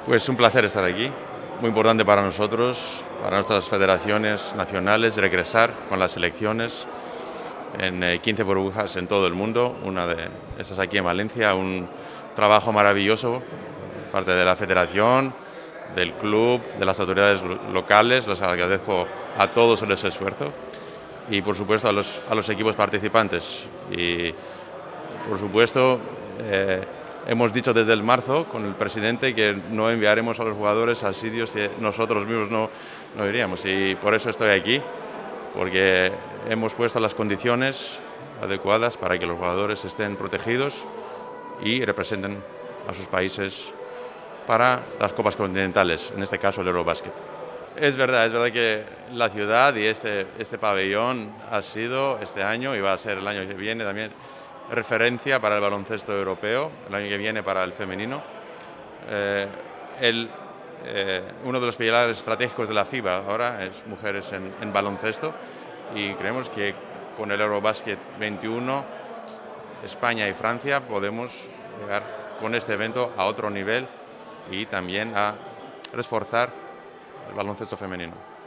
Pues un placer estar aquí, muy importante para nosotros, para nuestras federaciones nacionales, regresar con las selecciones en 15 burbujas en todo el mundo, una de estas aquí en Valencia, un trabajo maravilloso, parte de la federación, del club, de las autoridades locales, les agradezco a todos ese esfuerzo y por supuesto a los equipos participantes y por supuesto hemos dicho desde el marzo con el presidente que no enviaremos a los jugadores a sitios que nosotros mismos no iríamos y por eso estoy aquí, porque hemos puesto las condiciones adecuadas para que los jugadores estén protegidos y representen a sus países para las copas continentales, en este caso el Eurobasket. Es verdad que la ciudad y este pabellón ha sido este año y va a ser el año que viene también referencia para el baloncesto europeo, el año que viene para el femenino. Uno de los pilares estratégicos de la FIBA ahora es mujeres en baloncesto y creemos que con el Eurobasket 21 España y Francia podemos llegar con este evento a otro nivel y también a reforzar el baloncesto femenino.